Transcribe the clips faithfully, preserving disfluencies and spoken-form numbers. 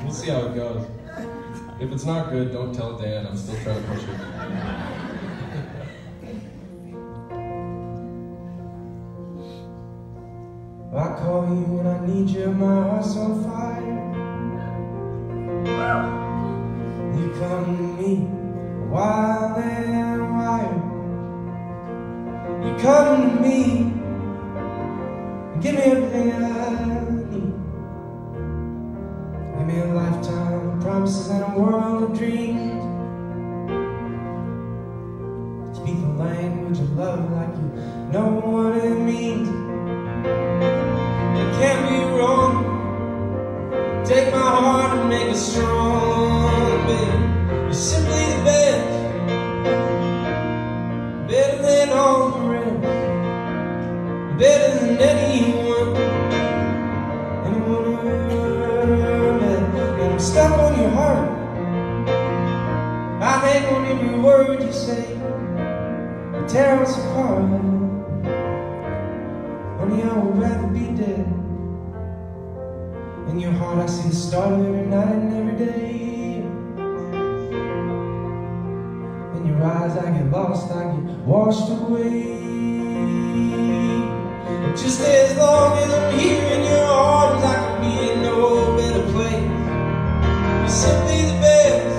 We'll see how it goes. If it's not good, don't tell Dan. I'm still trying to push it. I call you when I need you, my heart's on fire. You come to me, wild and wild. You come to me, and give me everything I need. Give me a lifetime of promises and a world of dreams. Speak the language of love like you know what it means. It can't be wrong. Take my heart and make it strong, baby. You're simply the best, better than all the rest, better than anyone, anyone I've ever met. And I'm stuck on your heart. I hang on every word you say. You tear us apart. Honey, I would rather be dead. In your heart I see the stars every night and every day. In your eyes I get lost, I get washed away. But just as long as I'm here in your arms, I could be in no better place. You're simply the best,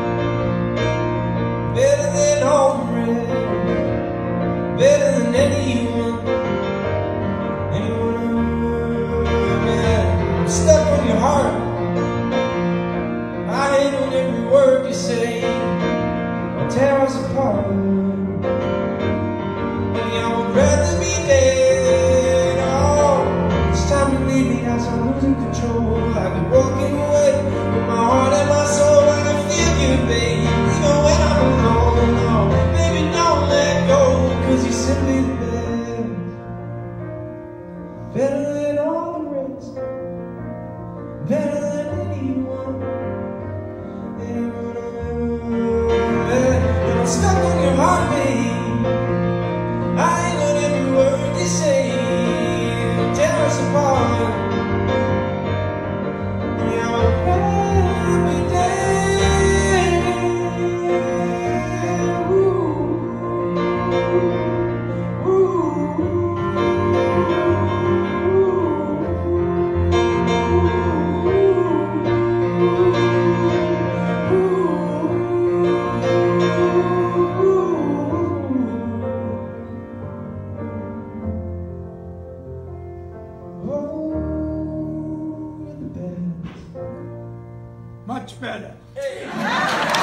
better than all the rest, better than anyone. Stuck on your heart. I hate on every word you say. I'll tear us apart. Honey, I would rather be dead. Oh, it's time to leave me as I'm losing control. I've been walking away with my heart and my soul. I can feel you, babe, even when I'm alone. No, baby, don't let go, 'cause you're simply the best, better than all the rest, better than anyone, anyone I've ever met. And I'm stuck on your heart, babe. I ain't on every word you say. Tear us apart. Yeah, I would rather be dead. Ooh, ooh, Much better.